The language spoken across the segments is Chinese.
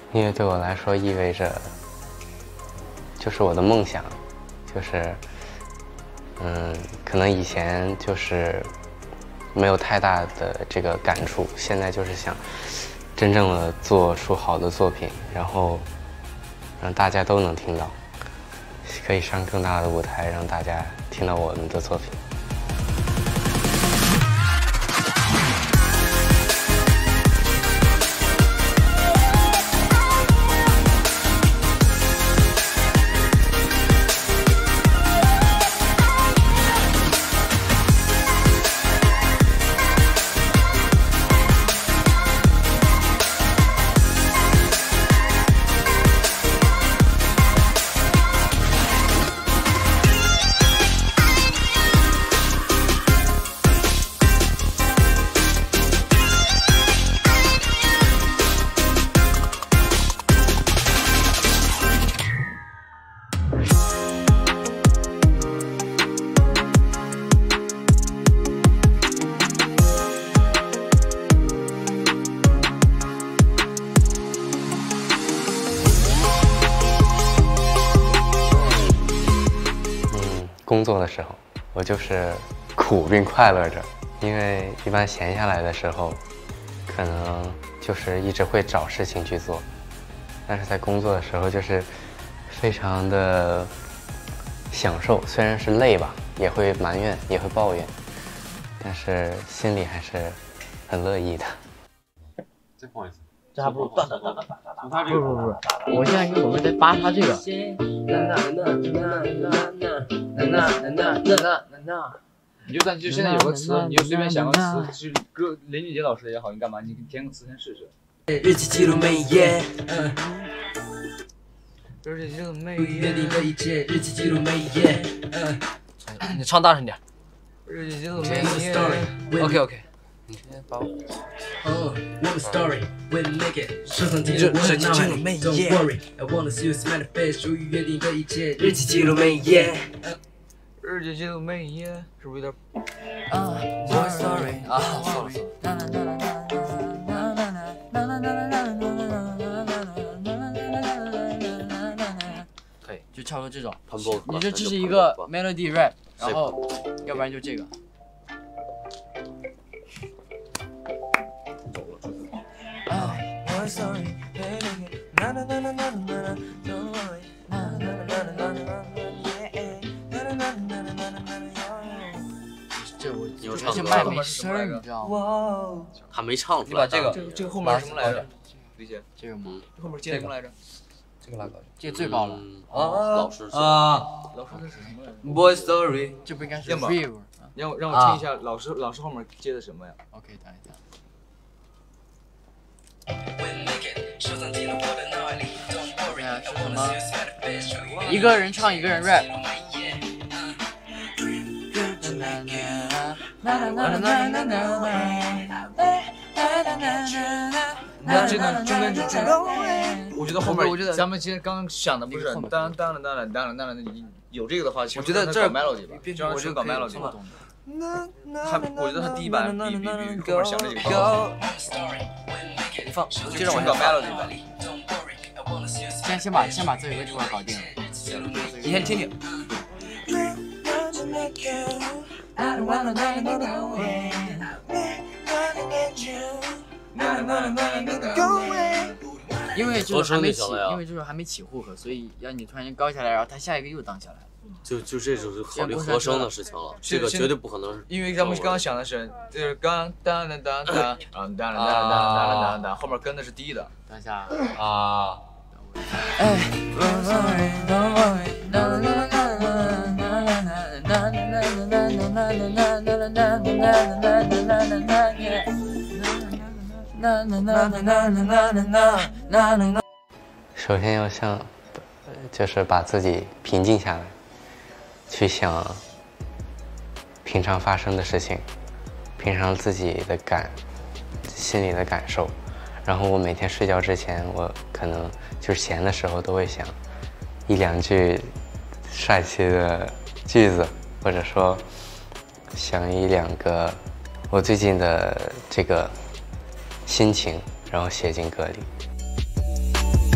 音乐对我来说意味着，就是我的梦想，就是，可能以前就是没有太大的这个感触，现在就是想真正的做出好的作品，然后让大家都能听到，可以上更大的舞台，让大家听到我们的作品。工作的时候，我就是苦并快乐着，因为一般闲下来的时候，可能就是一直会找事情去做，但是在工作的时候就是非常的享受，虽然是累吧，也会埋怨，也会抱怨，但是心里还是很乐意的。 再放一次。 这还不如从他这个不，我现在我们在扒他这个。 你就现在有个词，你就随便想个词，就是歌林俊杰老师的也好，你干嘛？你填个词先试试。 日记记录每一页， 日记记录每不约定的一切，日记记录每一页。 你唱大声点。 日记记录每一页。 OK。 你先把我。One story, we make it。收藏记录我的脑海里。Don't worry, I wanna see you smile face。属于约定的一切，日记记录每一页。 日记记录每一页，是不是有点 ？One story 啊，错了。 可以，就差不多这种。你这是一个 melody rap， 然后要不然就这个。这我而且麦没声儿，你知道吗？ 他没唱出来。 你把这个后面什么来着？ 理解这个吗？ 后面接什么来着？ 这个拉高，这个最高了。 老师老师那是什么来着 ？Boy Story， 这不应该是 River？ 让我听一下老师后面接的什么呀 ？OK， 等一下。是什么？一个人唱，一个人 rap。 那这个中间我觉得后面咱们其实刚刚想的不是当有这个的话， 我觉得这 melody 吧，就让他搞 melody 吧。我觉得他第一版比后面想的这个高。 你放， 接着我搞 melody 吧。 先把这个这块搞定了。 你先听听。 因为就是还没起护和，所以让你突然间高下来，然后他下一个又荡下来。 就这种就考虑和声的事情了，这个绝对不可能是。 因为咱们刚刚想的是，就是刚当，后面跟的是低的。 等一下啊。 首先要就是把自己平静下来，去想平常发生的事情，平常自己的心里的感受。然后我每天睡觉之前，我可能就是闲的时候都会想一两句帅气的句子，或者说想一两个我最近的这个心情，然后写进歌里。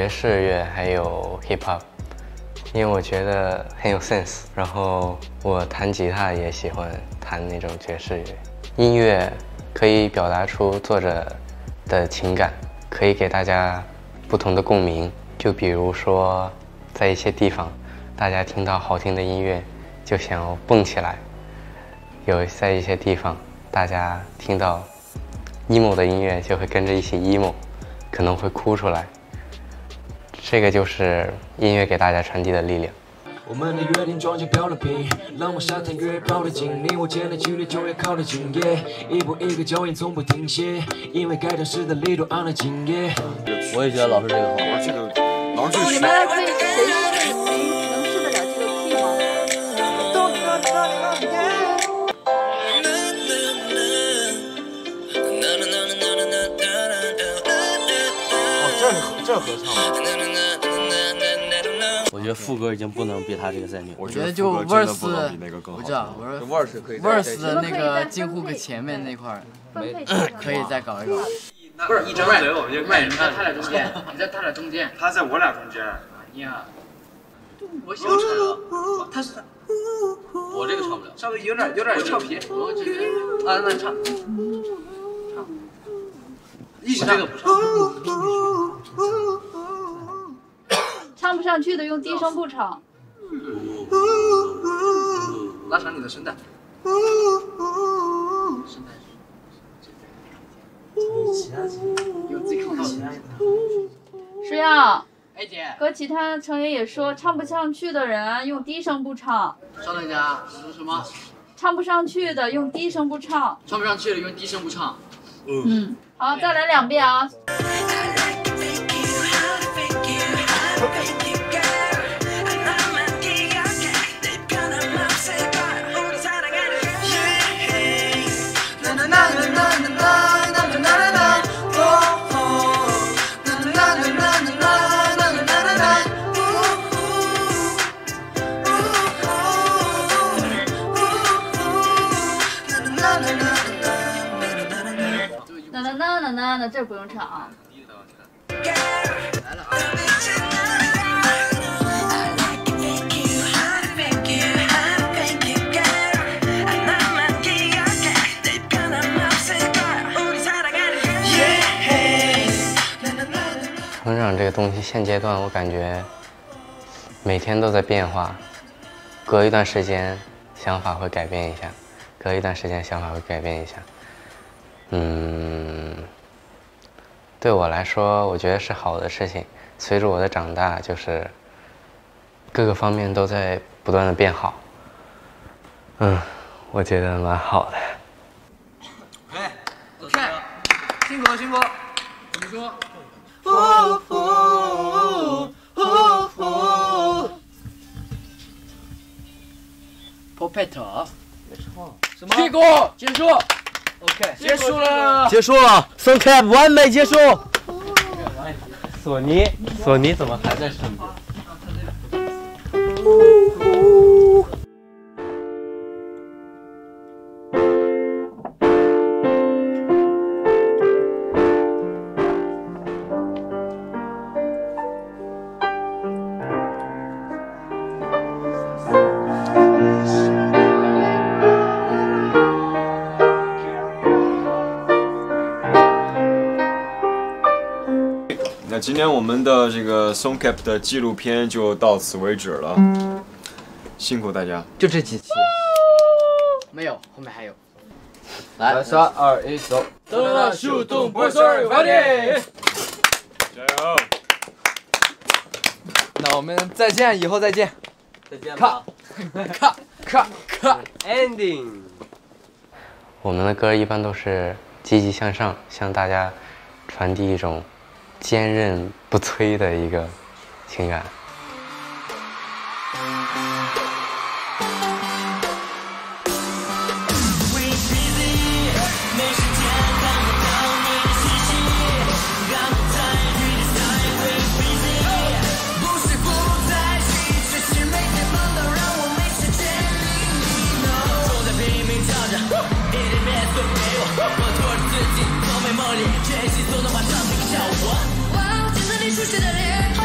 爵士乐还有 hip hop， 因为我觉得很有 sense。然后我弹吉他也喜欢弹那种爵士乐。音乐可以表达出作者的情感，可以给大家不同的共鸣。就比如说，在一些地方，大家听到好听的音乐就想要蹦起来；在一些地方，大家听到 emo 的音乐就会跟着一起 emo， 可能会哭出来。这个就是音乐给大家传递的力量。 我们的约定终究飘了屏，浪漫沙滩越靠得近，你我间的距离就越靠得近，一步一个脚印从不停歇，因为改正时的力度按了紧， 我也觉得老师这个好。 这个老师你们可以谁能试得了这个 key 吗？ 这合唱吗？ 我觉得副歌已经不能比他这个再牛。 我觉得就 verse， 我知道，我说 verse 可以 verse 的那个进 hook 前面那块儿，可以再搞一搞。 不是一张嘴我们就开始看。 他俩中间，你在他俩中间。 他在我俩中间。 呀， 我想唱了，他是我这个唱不了， 稍微有点俏皮。 我只是啊，那唱。 一起这个不唱。 唱不上去的用低声部唱。 拉长你的声带。 有自己看到的。 石阳， 哎姐， 和其他成员也说，唱不上去的人用低声部唱。 稍等一下，说什么？ 唱不上去的用低声部唱。 唱不上去的用低声部唱。 嗯，好，再来2遍啊。那这不用唱啊。 来了啊！ 成长这个东西，现阶段我感觉每天都在变化，隔一段时间想法会改变一下，隔一段时间想法会改变一下。对我来说，我觉得是好的事情。随着我的长大，就是各个方面都在不断的变好。我觉得蛮好的。 OK， 辛苦了，辛苦了。怎么说？Potato。什么？屁股结束。OK， 结束了。 结束了 ，SOCAP 完美结束。 索尼怎么还在身边？ 那今天我们的这个 SOCAP 的纪录片就到此为止了，辛苦大家。 就这几期。没有，后面还有。 来，3、2、1，走！ 登了树洞不 sorry， 快点！ 加油！ 那我们再见，以后再见。 再见吧。 咔 Ending。 我们的歌一般都是积极向上，向大家传递一种坚韧不摧的一个情感。 哇，镜子里熟悉的脸。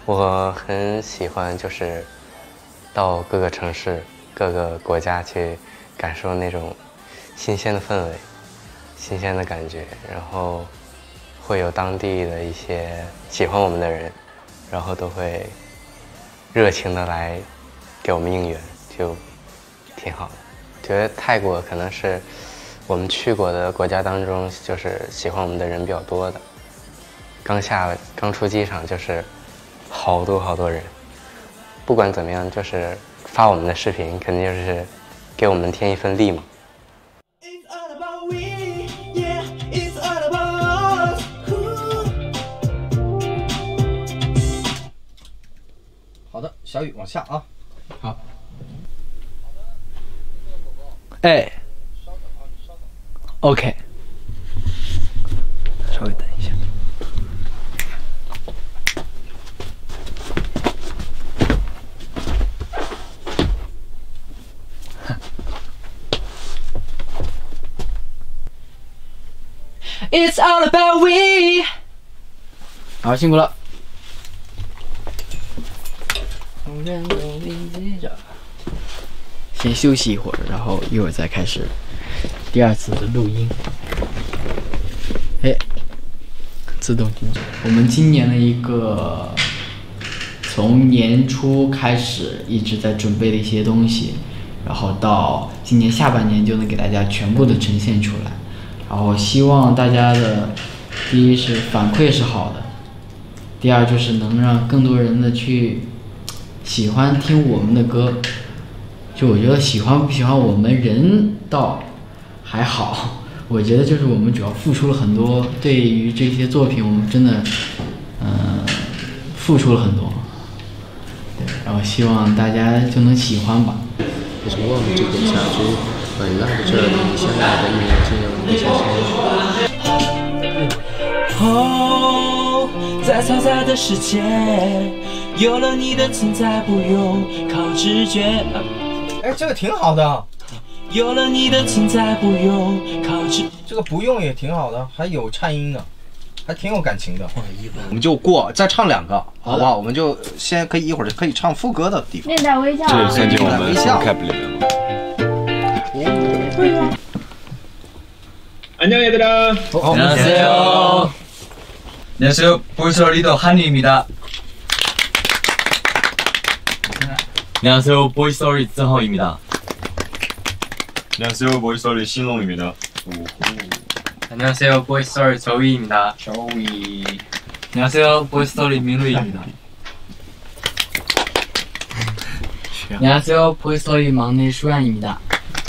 我很喜欢就是到各个城市、各个国家去感受那种新鲜的氛围、新鲜的感觉，然后会有当地的一些喜欢我们的人，然后都会热情的来给我们应援，就挺好的。觉得泰国可能是我们去过的国家当中，就是喜欢我们的人比较多的。刚出机场就是好多人，不管怎么样，就是发我们的视频，肯定就是给我们添一份力嘛。 好的，小雨往下啊。 好。哎。OK。稍微等一下。It's all about we。好，辛苦了。先休息一会儿，然后一会儿再开始第二次的录音。哎，自动停止。我们今年的一个从年初开始一直在准备的一些东西，然后到今年下半年就能给大家全部的呈现出来。然后希望大家的第一是反馈是好的，第二就是能让更多人的去喜欢听我们的歌。就我觉得喜欢不喜欢我们人倒还好，我觉得就是我们主要付出了很多，对于这些作品我们真的付出了很多，对，然后希望大家就能喜欢吧。 也是我们这个家居围绕着你想要的音乐进入你的生活。 哦，在嘈杂的世界，有了你的存在，不用靠直觉。 哎，这个挺好的。 有了你的存在，不用靠直。 这个不用也挺好的，还有颤音呢，还挺有感情的。我们就再唱2个，好不好？我们就先可以一会儿就可以唱副歌的地方。 面带微笑。 这也算进我们 Cap 里面吗？ 안녕 얘들아. 안녕하세요. 안녕하세요. 보이스 리더 한유입니다. 안녕하세요. 보이스曾浩입니다. 안녕하세요. 보이스 신롱입니다. 안녕하세요. 보이스 저위입니다. 조이. 안녕하세요. 보이스 민루입니다. 안녕하세요. 보이스 막내 슈안입니다.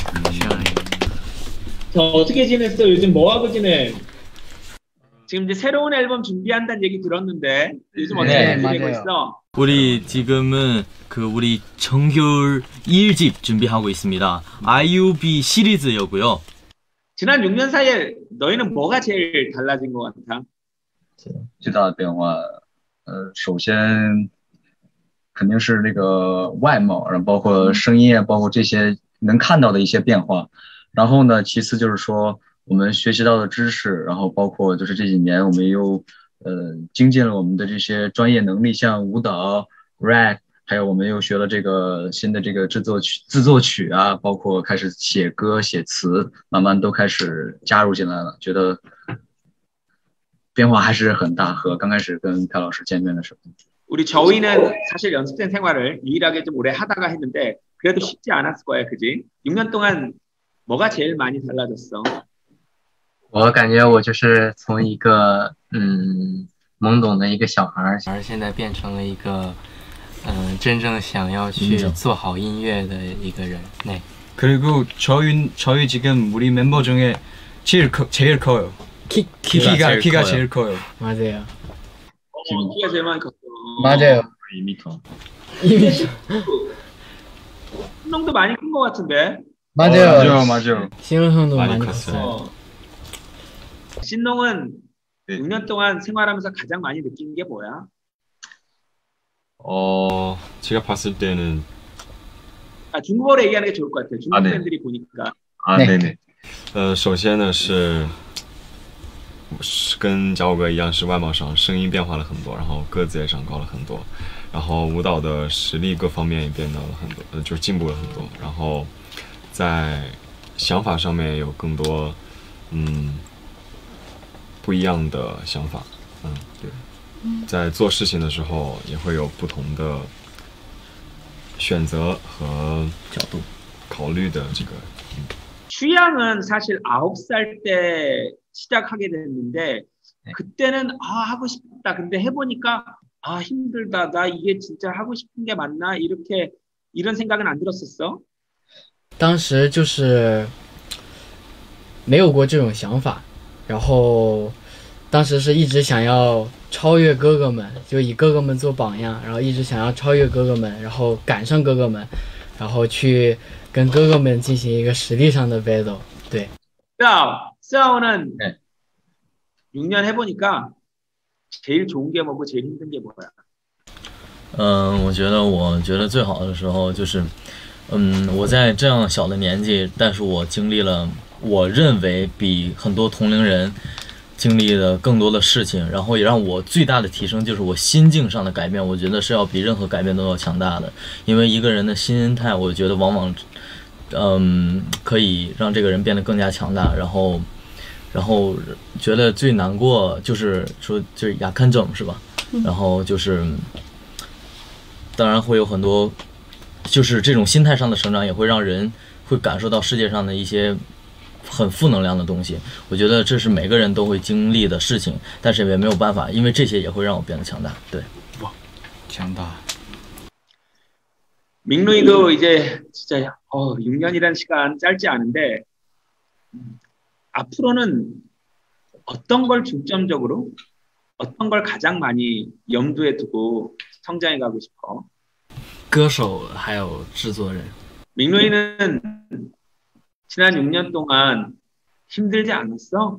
어떻게 지냈어? 요즘 뭐 하고 지내? 지금 이제 새로운 앨범 준비한다는 얘기 들었는데 요즘 어떻게 지내고 있어? 우리 지금은 우리 정규 1집 준비하고 있습니다. IUB 시리즈여고요. 지난 6년 사이에 너희는 뭐가 제일 달라진 것 같아? 最大的变化，首先肯定是那个外貌，然后包括声音啊，包括这些能看到的一些变化。然后呢，其次就是说我们学习到的知识，然后包括就是这几年我们又精进了我们的这些专业能力，像舞蹈、rap， 还有我们又学了这个新的这个制作曲啊，包括开始写歌写词，慢慢都开始加入进来了，觉得变化还是很大，和刚开始跟朴老师见面的时候。 우리 저희는 사실 연습생 생활을 유일하게 좀 오래 하다가 했는데 그래도 쉽지 않았을 거야, 그지? 6년 동안 뭐가 제일 많이 달라졌어? 我感觉我就是从一个懵懂的一个小孩，而现在变成了一个真正想要去做好音乐的一个人。네. 그리고 저희 지금 우리 멤버 중에 제일 커요. 키가 제일 커요. 맞아요. 키가 제일 많이 컸어. 맞아요. 2m. 2m. 신동도 많이 큰 것 같은데. 맞아요. 신동 형도 많이 컸어요. 신동은 6년 동안 생활하면서 가장 많이 느낀 게 뭐야? 제가 봤을 때는 중국어로 얘기하는 게 좋을 것 같아요. 중국 팬들이 보니까. 네네. 首先呢是是跟小虎哥一样，是外貌上声音变化了很多，然后个子也长高了很多，然后舞蹈的实力各方面也变到了很多，就是进步了很多，然后在想法上面有更多不一样的想法，对，在做事情的时候也会有不同的选择和角度考虑的这个。 취향은 사실 9살 때 시작하게 됐는데 그때는 하고 싶다. 근데 해보니까 힘들다. 나 이게 진짜 하고 싶은 게 맞나? 이런 생각은 안 들었었어? 当时就是没有过这种想法，然后当时是一直想要超越哥哥们，就以哥哥们做榜样，然后一直想要超越哥哥们，然后赶上哥哥们，然后去跟哥哥们进行一个实力上的 battle。对。 싸우는 6년 해보니까 제일 좋은 게 뭐고 제일 힘든 게 뭐야? 我觉得最好的时候就是，我在这样小的年纪，但是我经历了我认为比很多同龄人经历的更多的事情，然后也让我最大的提升就是我心境上的改变，我觉得是要比任何改变都要强大的。因为一个人的心态，我觉得往往，可以让这个人变得更加强大。然后觉得最难过就是说就是雅看症是吧？然后就是，当然会有很多，就是这种心态上的成长也会让人会感受到世界上的一些很负能量的东西，我觉得这是每个人都会经历的事情，但是也没有办法，因为这些也会让我变得强大。对， 哇，强大。 민루이도 이제 진짜 6년이라는 시간 짧지 않은데 앞으로는 어떤 걸 중점적으로 어떤 걸 가장 많이 염두에 두고 성장해 가고 싶어? 歌手还有制作人。 민루이는 지난 6년 동안 힘들지 않았어?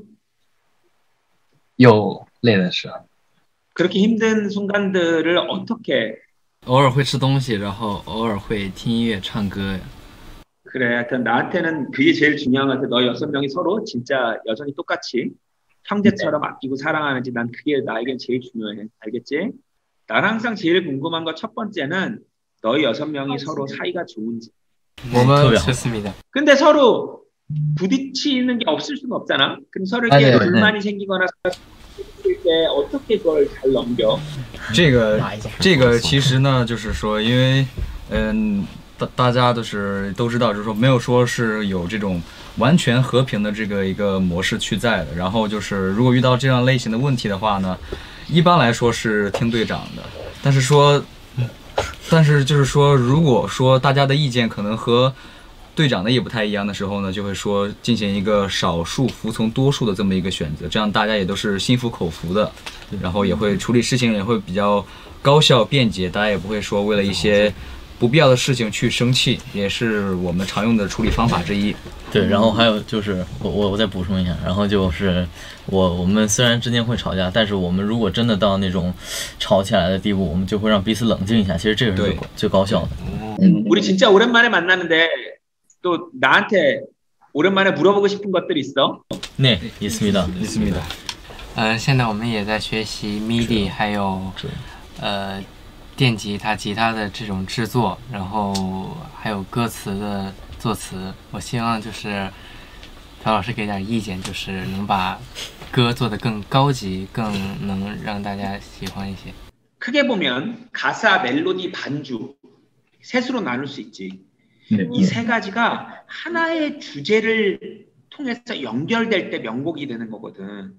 有累的时候。 그렇게 힘든 순간들을 어떻게? 偶尔会吃东西，然后偶尔会听音乐、唱歌。 그래, 하여튼 나한테는 그게 제일 중요한 것 같아. 너희 6명이 서로 진짜 여전히 똑같이 형제처럼 아끼고 사랑하는지 난 그게 나에겐 제일 중요해. 알겠지? 난 항상 제일 궁금한 거 첫 번째는 너희 6명이 서로 사이가 좋은지. 我们좋습니다. 근데 서로 부딪히는 게 없을 수는 없잖아. 그럼 서로에게 불만이 생기거나 때 어떻게 그걸 잘 넘겨? 这个其实呢，就是说，因为大家都知道，就是说没有说是有这种完全和平的这个一个模式去在的。然后就是如果遇到这样类型的问题的话呢，一般来说是听队长的。但是就是说，如果说大家的意见可能和队长的也不太一样的时候呢，就会说进行一个少数服从多数的这么一个选择，这样大家也都是心服口服的，然后也会处理事情也会比较高效便捷，大家也不会说为了一些不必要的事情去生气，也是我们常用的处理方法之一。 对，然后还有就是我再补充一下，然后就是我们虽然之间会吵架，但是我们如果真的到那种吵起来的地步，我们就会让彼此冷静一下，其实这个是最高效的。 우리 진짜 오랜만에 만났는데 또 나한테 오랜만에 물어보고 싶은 것들 있어? 네, 있습니다. 现在我们也在学习 MIDI， 还有电吉他、吉他的这种制作，然后还有歌词的作词。我希望就是朴老师给点意见，就是能把歌做得更高级，更能让大家喜欢一些。 크게 보면 가사, 멜로디, 반주 셋으로 나눌 수 있지. 이 세 가지가 하나의 주제를 통해서 연결될 때 명곡이 되는 거거든.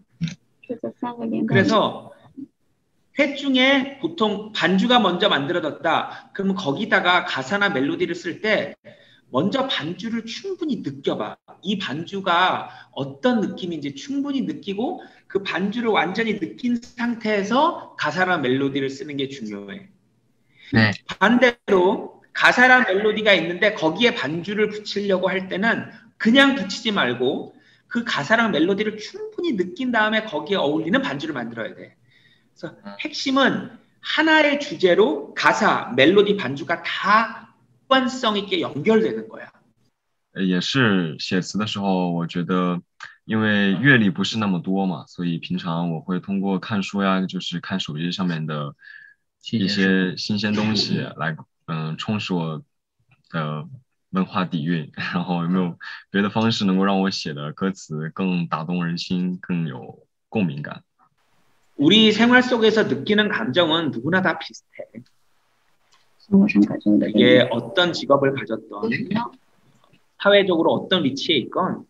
그래서 셋 중에 보통 반주가 먼저 만들어졌다. 그러면 거기다가 가사나 멜로디를 쓸 때 먼저 반주를 충분히 느껴봐. 이 반주가 어떤 느낌인지 충분히 느끼고 그 반주를 완전히 느낀 상태에서 가사나 멜로디를 쓰는 게 중요해. 네. 반대로 가사랑 멜로디가 있는데 거기에 반주를 붙이려고 할 때는 그냥 붙이지 말고 그 가사랑 멜로디를 충분히 느낀 다음에 거기에 어울리는 반주를 만들어야 돼. 그래서 핵심은 하나의 주제로 가사, 멜로디, 반주가 다 일관성 있게 연결되는 거야. 也是写词的时候，我觉得因为阅历不是那么多嘛，所以平常我会通过看书呀，就是看手机上面的一些新鲜东西来，充实我的文化底蕴。然后有没有别的方式能够让我写的歌词更打动人心，更有共鸣感？ 우리 생활 속에서 느끼는 감정은 누구나 다 비슷해. 이게 어떤 직업을 가졌던 사회적으로 어떤 위치에 있건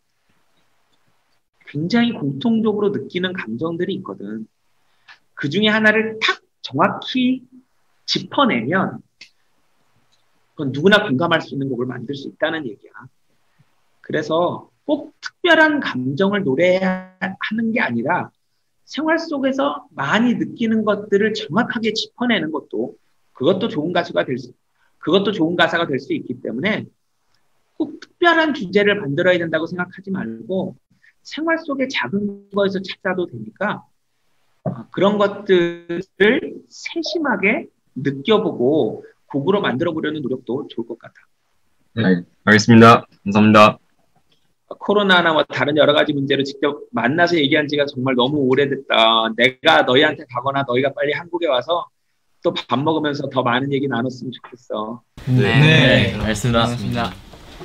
굉장히 공통적으로 느끼는 감정들이 있거든. 그 중에 하나를 탁 정확히 짚어내면 그건 누구나 공감할 수 있는 곡을 만들 수 있다는 얘기야. 그래서 꼭 특별한 감정을 노래하는 게 아니라 생활 속에서 많이 느끼는 것들을 정확하게 짚어내는 것도 그것도 좋은 가사가 될 수 있기 때문에 꼭 특별한 주제를 만들어야 된다고 생각하지 말고 생활 속의 작은 거에서 찾아도 되니까 그런 것들을 세심하게 느껴보고 곡으로 만들어 보려는 노력도 좋을 것 같아. 네, 알겠습니다. 감사합니다. 코로나나 뭐 다른 여러 가지 문제로 직접 만나서 얘기한 지가 정말 너무 오래됐다. 내가 너희한테 가거나 너희가 빨리 한국에 와서 또 밥 먹으면서 더 많은 얘기 나눴으면 좋겠어. 네, 알겠습니다.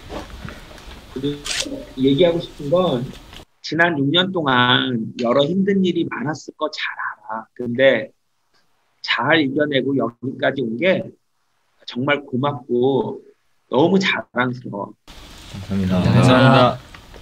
얘기하고 싶은 건 지난 6년 동안 여러 힘든 일이 많았을 거 잘 알아. 근데 잘 이겨내고 여기까지 온 게 정말 고맙고 너무 자랑스러워. 감사합니다.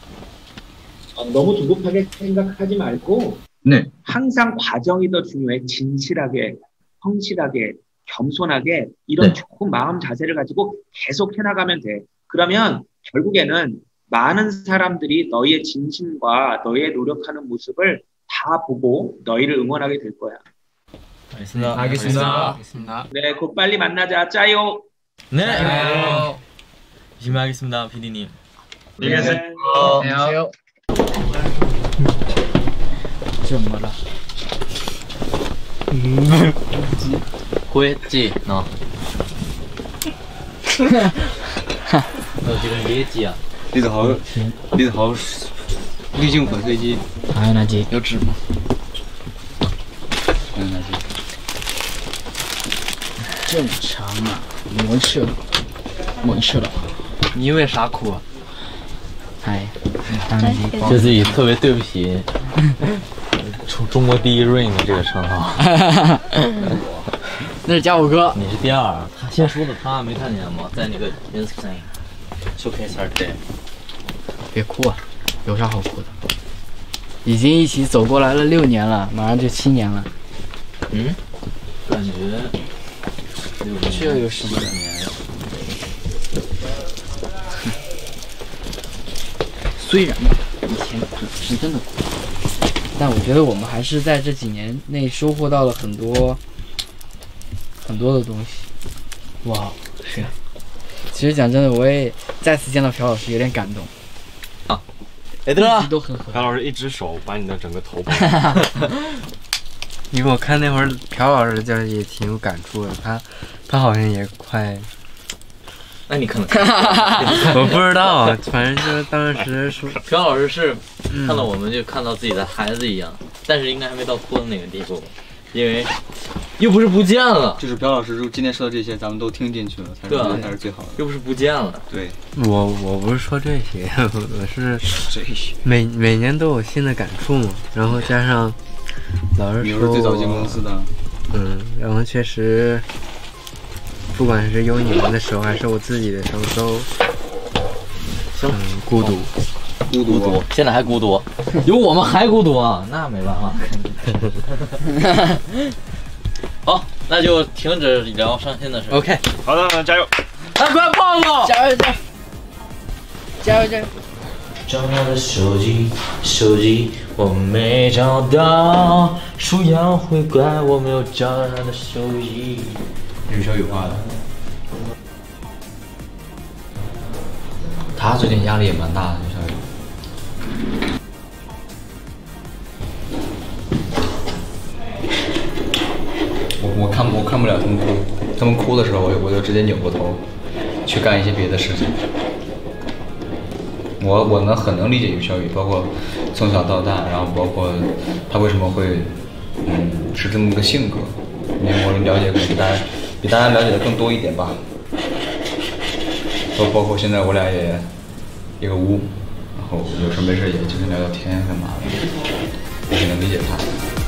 너무 조급하게 생각하지 말고 네. 항상 과정이 더 중요해. 진실하게, 성실하게, 겸손하게 이런 좋은 마음 자세를 가지고 계속 해나가면 돼. 그러면 결국에는 많은 사람들이 너희의 진심과 너희의 노력하는 모습을 다 보고 너희를 응원하게 될 거야. 알겠습니다. 네, 곧 빨리 만나자. 짜요. 네. 열심히 하겠습니다, PD님. 안녕하세요. 怎么了？ 灰机呢？지금 예지야. 李子豪滤镜粉碎机。 还有哪几？ 有纸吗？还有哪几？ 正常啊，没事了。 你为啥哭啊？ 哎，当然就自己特别对不起中国第一 Rain 的这个称号。 那是家伙哥， 你是第二，他先说的，他没看见吗？在那个 Instagram showcase 对。 别哭啊，有啥好哭的？已经一起走过来了6年了，马上就7年了。 感觉这有什么？虽然以前苦是真的苦，但我觉得我们还是在这几年内收获到了很多的东西。哇，是。其实讲真的，我也再次见到朴老师有点感动。一直都很朴老师一只手把你的整个头包。 因为我看那会儿朴老师就是也挺有感触的，他好像也快。 那你可能我不知道，反正就是当时说朴老师是看到我们就看到自己的孩子一样，但是应该还没到哭的那个地步，因为又不是不见了。 就是朴老师今天说的这些，咱们都听进去了，才是最好的。 又不是不见了。 对， 我不是说这些，我是每年都有新的感触嘛，然后加上老师说， 你是最早进公司的， 然后确实。不管是有你们的时候，还是我自己的时候，都孤独， 现在还孤独，有我们还孤独啊，那没办法。好，那就停止聊伤心的事。 OK， 好的，加油！ 快抱抱！ 加油！ 找他的手机我没找到，树样会怪我没有找到他的手机。 语小语话的， 他最近压力也蛮大的，语小语。我看不了他们哭，他们哭的时候，我就直接扭过头，去干一些别的事情。 我很能理解于小雨，包括从小到大，然后包括他为什么会是这么个性格，因为我了解可能比大家了解的更多一点吧。包括现在我俩也一个屋，然后有事没事也经常聊聊天干嘛的，也挺能理解他。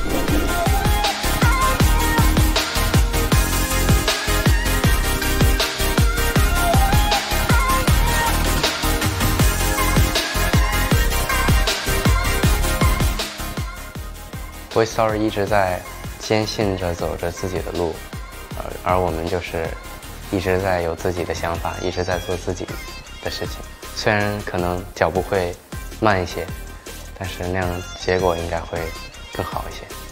Toy Story 一直在坚信着走着自己的路，而我们就是一直在有自己的想法，一直在做自己的事情。虽然可能脚步会慢一些，但是那样结果应该会更好一些。